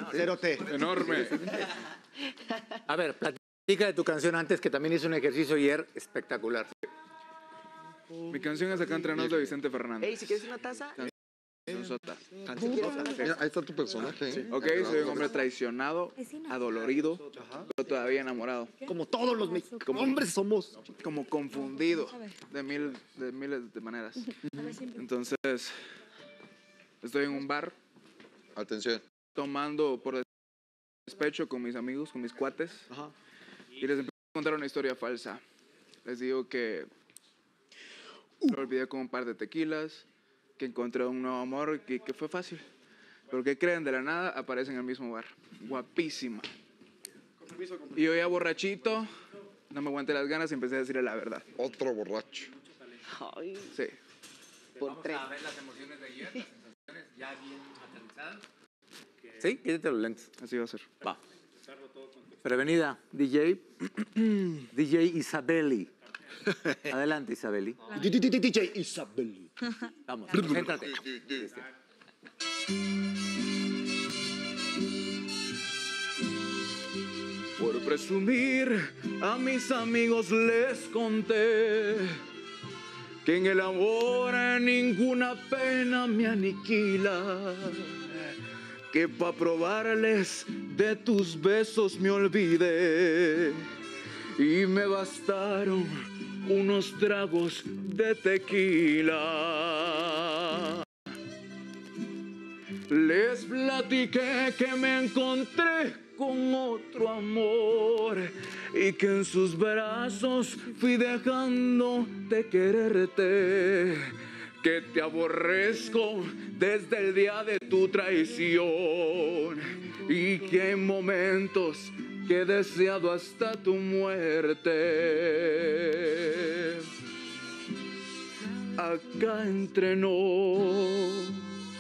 Cero T. Enorme. A ver, platica de tu canción antes, que también hizo un ejercicio ayer espectacular. Mi canción es Acá Entre Nos de Vicente Fernández. Ey, si quieres una taza. Cancionzota. Mira, ahí está tu personaje. Ok, soy un hombre traicionado, adolorido, pero todavía enamorado. Como todos los hombres somos. Como confundido de miles de maneras. Entonces, estoy en un bar Atención. tomando por despecho con mis amigos, con mis cuates. Ajá. Y les empiezo a contar una historia falsa. Les digo que lo olvidé con un par de tequilas, que encontré un nuevo amor y que fue fácil. Pero ¿qué creen? De la nada aparece en el mismo bar. Guapísima. Y yo ya borrachito, no me aguanté las ganas y empecé a decirle la verdad. Otro borracho. Ay, Sí. por tres. ver las emociones de ayer, las sensaciones ya bien aterrizadas. Sí, quítate los lentes. Así va a ser. Va. Prevenida, DJ. DJ Isabeli. Adelante, Isabeli. DJ Isabel. Vamos, concéntrate. Por presumir, a mis amigos les conté que en el amor ninguna pena me aniquila, que pa' probarles de tus besos me olvidé y me bastaron unos tragos de tequila. Les platiqué que me encontré con otro amor y que en sus brazos fui dejando de quererte, que te aborrezco desde el día de tu traición y que en momentos que he deseado hasta tu muerte. Acá entre nos,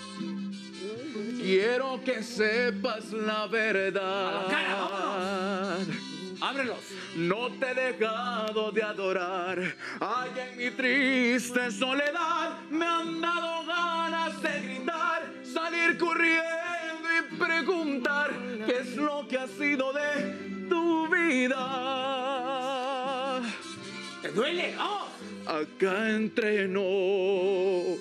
quiero que sepas la verdad. ¡Ábrelos! No te he dejado de adorar. Ay, en mi triste soledad me han dado ganas de gritar, salir corriendo y preguntar qué es lo que ha sido de tu vida. ¡Te duele! ¡Vamos! Acá entre nos,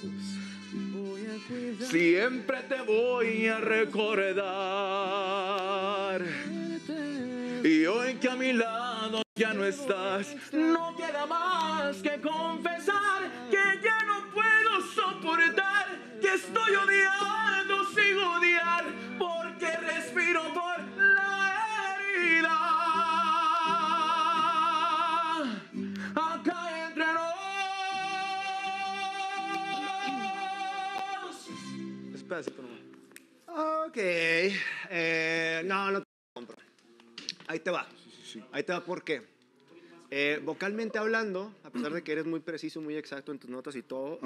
siempre te voy a recordar. Y hoy que a mi lado ya no estás, no queda más que confesar que ya no puedo soportar, que estoy odiando sin odiar, porque respiro por la herida. Acá entre nos. Despacito nomás. Ok. No te compro. Ahí te va. Ahí te va, ¿por qué? Vocalmente hablando, a pesar de que eres muy preciso, muy exacto en tus notas y todo,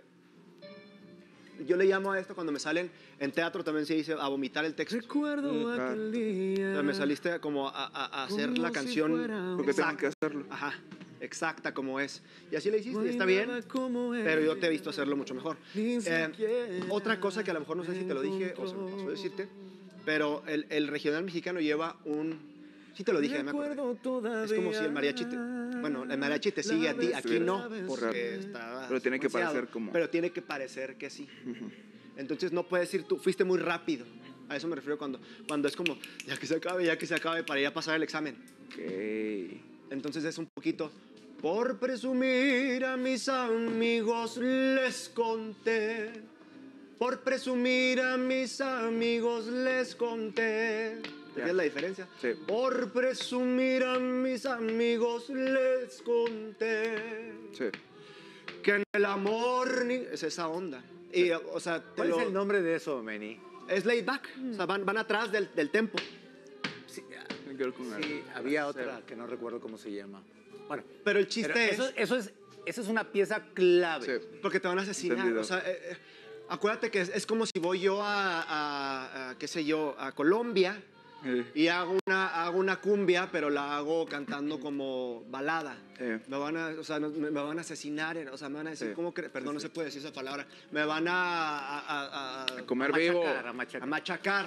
yo le llamo a esto cuando me salen, en teatro también se dice a vomitar el texto. Recuerdo aquel día. O sea, me saliste como a hacer la canción Porque tengo que hacerlo. Ajá, exacta como es. Y así le hiciste, y está bien, pero yo te he visto hacerlo mucho mejor. Otra cosa que a lo mejor no sé si te lo dije o se me pasó decirte, pero el regional mexicano lleva un... Sí te lo dije, me acuerdo. Es como si el mariachi bueno, el mariachi te sigue a ti, aquí no, porque está... Pero tiene que parecer como... Pero tiene que parecer que sí. Entonces no puedes decir tú, fuiste muy rápido. A eso me refiero cuando es como, ya que se acabe para ir a pasar el examen. Okay. Entonces es un poquito, por presumir a mis amigos les conté. Por presumir a mis amigos les conté. ¿Te ves la diferencia? Sí. Por presumir a mis amigos les conté. Sí. Que en el amor es esa onda. Y, o sea, ¿Cuál es el nombre de eso, Meni? es laid back. O sea, van atrás del tempo. Sí, Tiene que ver con sí, había otra que no recuerdo cómo se llama. Bueno, Pero el chiste pero eso es una pieza clave. Sí. porque te van a asesinar. Entendido. O sea, acuérdate que es como si voy yo qué sé yo, a Colombia y hago una cumbia, pero la hago cantando como balada. Me van a asesinar, o sea, me van a decir, ¿cómo crees? Perdón, no se puede decir esa palabra. Me van a comer A vivo. machacar, a machacar. a machacar.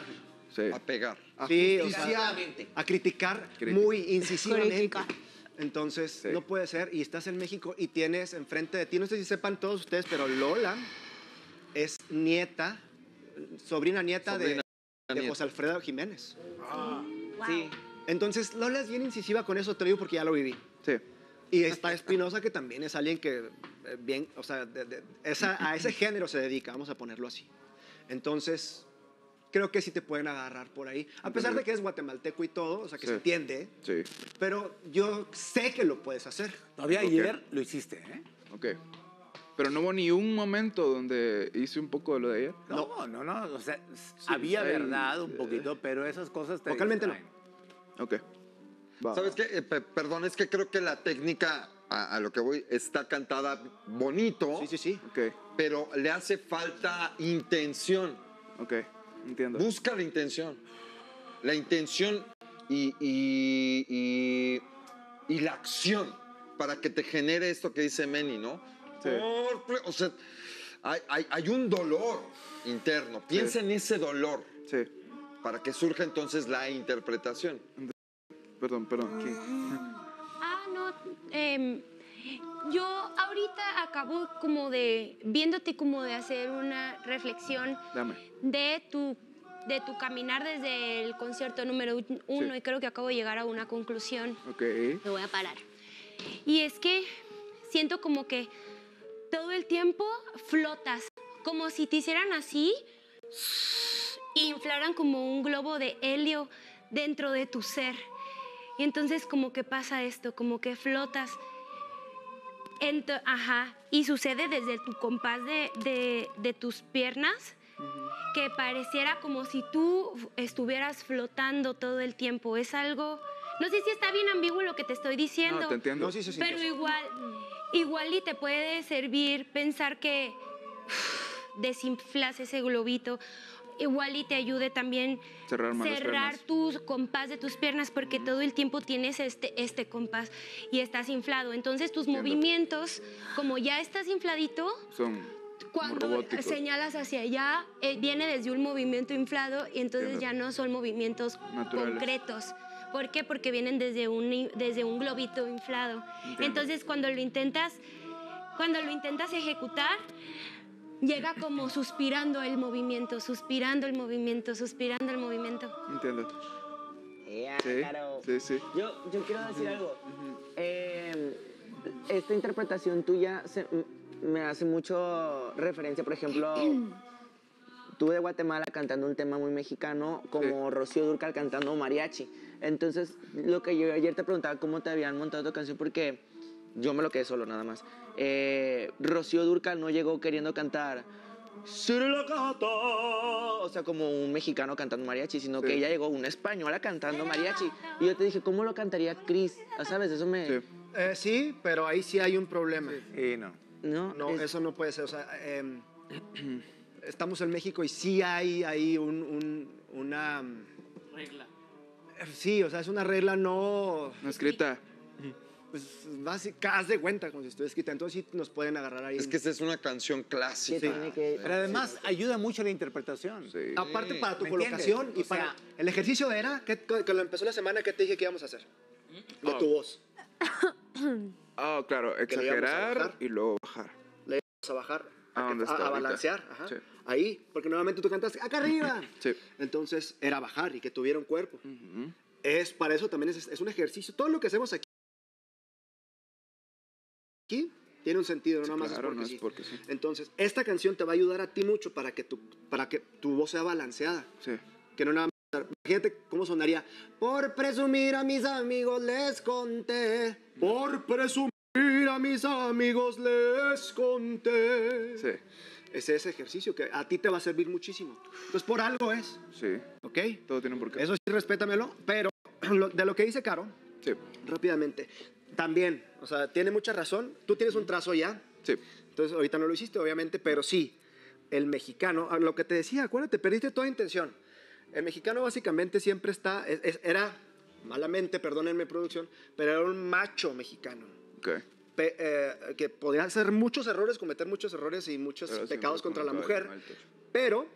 Sí. A pegar. Sí, o sea, a criticar muy incisivamente. Criticar. Entonces, Sí. no puede ser. Y estás en México y tienes enfrente de ti, no sé si sepan todos ustedes, pero Lola es sobrina nieta de José Alfredo Jiménez. Sí. Entonces, Lola es bien incisiva con eso, te lo digo porque ya lo viví. Sí. Y está Espinosa, que también es alguien que bien, o sea, a ese género se dedica, vamos a ponerlo así. Entonces, creo que sí te pueden agarrar por ahí. A pesar de que es guatemalteco y todo, o sea, que Sí. se entiende. Sí. Pero yo sé que lo puedes hacer. Todavía ayer lo hiciste, ¿eh? Ok. Pero no hubo ni un momento donde hice un poco de lo de ayer. No. O sea, había hay- verdad un poquito, pero esas cosas te Vocalmente no. distraen. Ok. Va. ¿Sabes qué? Perdón, es que creo que la técnica, a lo que voy, está cantada bonito, Sí. Ok. pero le hace falta intención. Ok. Entiendo. Busca la intención. La intención y la acción para que te genere esto que dice Manny, ¿no? Sí. O sea, hay un dolor interno. Piensa en ese dolor Sí. para que surja entonces la interpretación. Perdón. ¿Quién? No, yo ahorita acabo como viéndote como de hacer una reflexión Dame. de tu caminar desde el concierto número 1 Sí. y creo que acabo de llegar a una conclusión. Ok. Me voy a parar. Y es que siento como que todo el tiempo flotas, como si te hicieran así y inflaran como un globo de helio dentro de tu ser. Y entonces como que pasa esto, como que flotas. Y sucede desde tu compás de tus piernas, que pareciera como si tú estuvieras flotando todo el tiempo. Es algo, no sé si está bien ambiguo lo que te estoy diciendo. No, te entiendo. No, sí se sintió Pero eso. igual y te puede servir pensar que desinflas ese globito. Igual y te ayude también Cerrar más las piernas. tu compás de tus piernas, porque todo el tiempo tienes este compás y estás inflado. Entonces tus Entiendo. movimientos, como ya estás infladito, Son cuando como robóticos. señalas hacia allá, viene desde un movimiento inflado y entonces Entiendo. ya no son movimientos Naturales. concretos. ¿Por qué? Porque vienen desde un globito inflado. Entiendo. Entonces cuando lo intentas ejecutar, llega como suspirando el movimiento, suspirando el movimiento, suspirando el movimiento. Entiendo. Sí. Claro. Sí. Yo quiero decir algo. Esta interpretación tuya me hace mucho referencia, por ejemplo, tú de Guatemala cantando un tema muy mexicano, como Rocío Dúrcal cantando mariachi. Entonces, lo que yo ayer te preguntaba, ¿cómo te habían montado tu canción? Porque yo me lo quedé solo, nada más. Rocío Dúrcal no llegó queriendo cantar o sea, como un mexicano cantando mariachi, sino que ella llegó una española cantando mariachi. Y yo te dije, ¿cómo lo cantaría Chris? ¿Sabes? Eso me... Sí. Sí, pero ahí sí hay un problema. Y no. No, eso no puede ser. O sea, estamos en México y sí hay una... Regla. Sí, o sea, es una regla no... No escrita. Pues básica, haz de cuenta como si estuviera escrita. Entonces sí nos pueden agarrar ahí. Es que esta es una canción clásica. tiene que... Pero además ayuda mucho la interpretación. Sí. Aparte para tu ¿Me colocación entiendes? y O sea, para el ejercicio era que lo empezó la semana que te dije que íbamos a hacer. De tu voz. Ah, claro. Que le íbamos a Exagerar bajar. y luego bajar. Le íbamos a bajar. ¿Dónde está a ahorita? balancear. Ajá. Sí. Ahí. Porque nuevamente tú cantas acá arriba. Sí. Entonces era bajar y que tuviera un cuerpo. Ujú. Para eso también es un ejercicio. Todo lo que hacemos aquí tiene un sentido, no Sí, nada más claro, es porque no es sí. porque sí. Entonces, esta canción te va a ayudar a ti mucho para que tu voz sea balanceada. Sí. Que no nada más. Imagínate cómo sonaría. Por presumir a mis amigos les conté. Por presumir a mis amigos les conté. Sí. Es ese ejercicio que a ti te va a servir muchísimo. Entonces, por algo es. Sí. ¿Ok? Todo tiene un porqué. Eso sí, respétamelo. Pero de lo que dice Caro, Sí. rápidamente, también, o sea, tiene mucha razón. Tú tienes un trazo ya. Sí. Entonces, ahorita no lo hiciste, obviamente, pero sí, el mexicano, lo que te decía, acuérdate, perdiste toda intención. El mexicano básicamente siempre era, malamente, perdónenme producción, pero era un macho mexicano. Ok. Que podía hacer muchos errores, cometer muchos errores y muchos Pero pecados siempre contra la con el mujer. cabello alto. Pero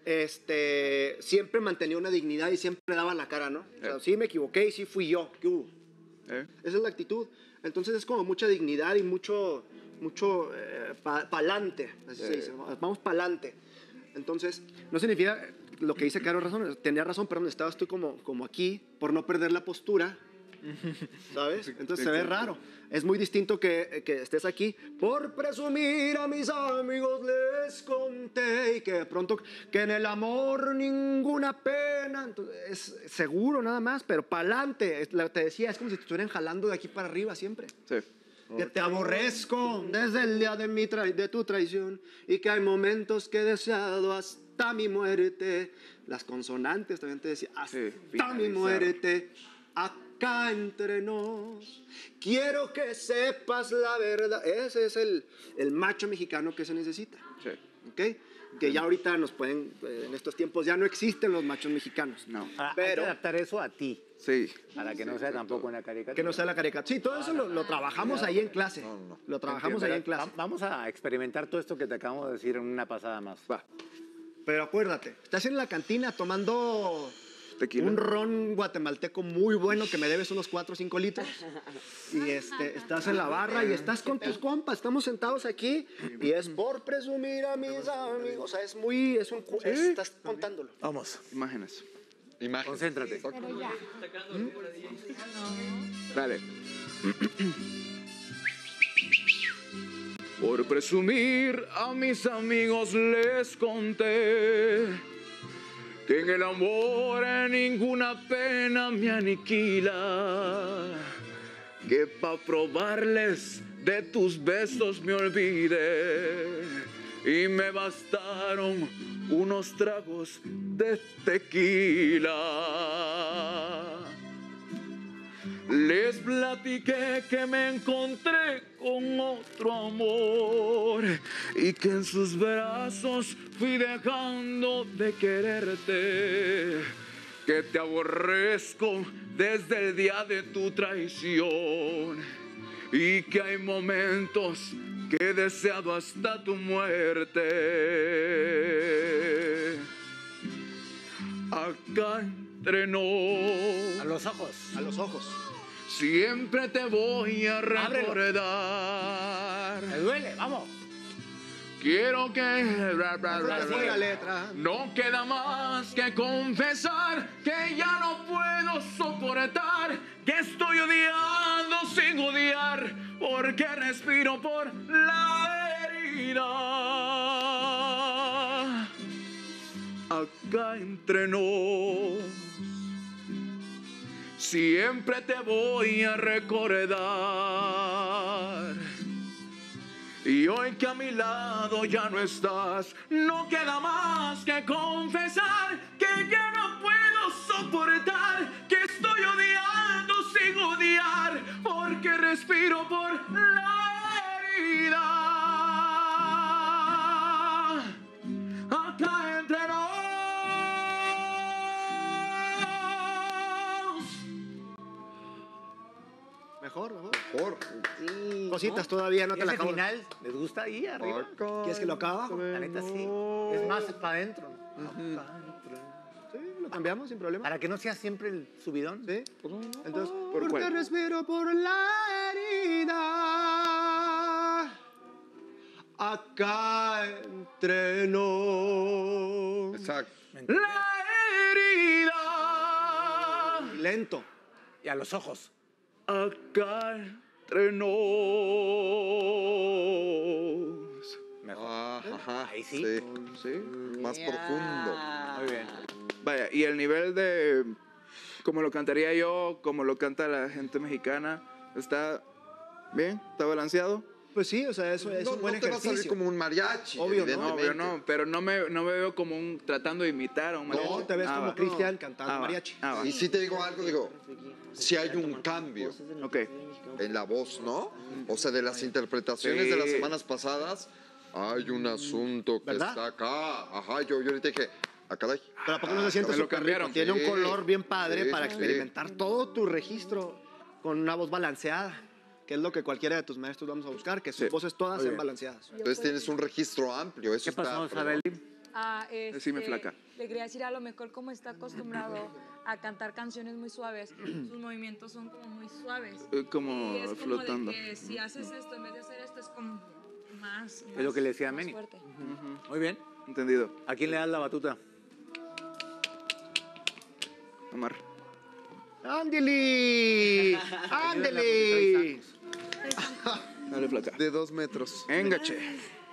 siempre mantenía una dignidad y siempre daba la cara, ¿no? O sea, sí me equivoqué y sí fui yo. ¿Qué hubo? Esa es la actitud. Entonces es como mucha dignidad y mucho pa'lante, así se dice. Vamos pa'lante. Entonces, no significa lo que dice Caro razón, tenía razón, pero estabas tú como aquí por no perder la postura, ¿sabes? Entonces se ve raro. Es muy distinto que estés aquí por presumir a mis amigos les conté y que de pronto que en el amor ninguna pena. Entonces, es seguro nada más, pero pa'lante. Te decía, es como si te estuvieran jalando de aquí para arriba siempre. Sí. Que te aborrezco desde el día de tu traición y que hay momentos que he deseado hasta mi muerte. Las consonantes también te decía, hasta mi muerte, acá entre nos. Quiero que sepas la verdad. Ese es el macho mexicano que se necesita. Sí. ¿Okay? Que ya ahorita nos pueden, en estos tiempos ya no existen los machos mexicanos. No. Pero hay que adaptar eso a ti. Sí. Para que no sea tampoco una caricatura. Que no sea la caricatura. Sí, todo eso lo trabajamos ahí en clase. Lo trabajamos ahí en clase. Vamos a experimentar todo esto que te acabamos de decir en una pasada más. Va. Pero acuérdate, estás en la cantina tomando Tequila. un ron guatemalteco muy bueno que me debes unos 4 o 5 litros. Y estás en la barra y estás con tus compas. Estamos sentados aquí y es por presumir a mis amigos. O sea, estás contándolo. Vamos. Imágenes. Concéntrate. Dale. Por presumir a mis amigos les conté que en el amor ninguna pena me aniquila, que pa' probarles de tus besos me olvidé y me bastaron unos tragos de tequila. Les platiqué que me encontré con otro amor y que en sus brazos fui dejando de quererte, que te aborrezco desde el día de tu traición y que hay momentos que he deseado hasta tu muerte. Acá entre nos. A los ojos. A los ojos. Siempre te voy a recordar. Me duele, vamos. Quiero que La letra. no queda más que confesar que ya no puedo soportar, que estoy odiando sin odiar, porque respiro por la herida. Acá entre nos. Siempre te voy a recordar. Y hoy que a mi lado ya no estás, no queda más que confesar que ya no puedo soportar, que estoy odiando sin odiar, porque respiro por la herida. Acá entre nos. Mejor. Sí. Cositas todavía no ¿Y te la ese acabo. final les gusta ahí arriba? ¿Quieres que lo acabe abajo? La neta sí. Es más para adentro. Sí, lo cambiamos sin problema. Para que no sea siempre el subidón. ¿Sí? Entonces, ¿Por porque cuál? respiro por la herida. Acá entre nos. Exacto. La herida. Lento. Y a los ojos. Acá entre nos. Mejor. Ajá. Ahí sí. Sí. Más profundo. Muy bien. Vaya, y el nivel de como lo cantaría yo, como lo canta la gente mexicana, ¿está bien? ¿Está balanceado? Pues sí, o sea, eso es un buen no te va a salir ejercicio. como un mariachi. Obvio, ¿no? No, evidentemente. yo no, pero no me veo como tratando de imitar a un mariachi. No, te ves como va. Cristian cantando Va. mariachi. Va. Y si te digo algo, si hay un cambio Ok. en la voz, ¿no? O sea, de las interpretaciones de las semanas pasadas, hay un asunto que ¿Verdad? está acá. Ajá, yo ahorita dije, caray. Pero ¿a poco no se siente me lo súper cambiaron. rico? Tiene un Sí, color bien padre sí, para sí. experimentar todo tu registro con una voz balanceada, que es lo que cualquiera de tus maestros vamos a buscar, que sus Sí. voces todas Muy sean bien. balanceadas. Entonces tienes un registro amplio. Eso ¿Qué pasó, está fregón. Sabeli? Decime, flaca. Le quería decir, a lo mejor como está acostumbrado a cantar canciones muy suaves, sus movimientos son como muy suaves. Como Y es como flotando. de que si haces esto, en vez de hacer esto, es como más Es lo que le decía a más Meni. fuerte. Muy bien. Entendido. ¿A quién le das la batuta? Omar. ¡Ándele! ¡Ándele! Dale, flaca. De 2 metros. Venga, che.